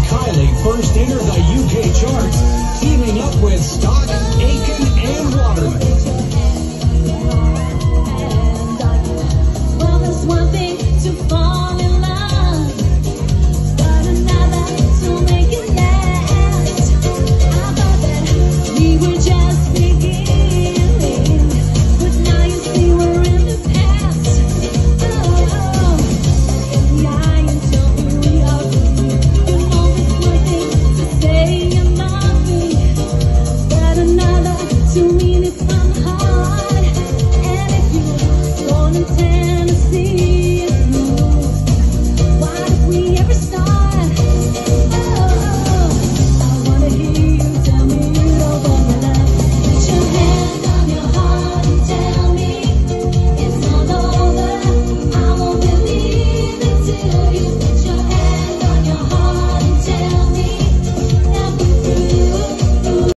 Kylie first entered the UK charts, teaming up with Stock, Aitken, and Waterman.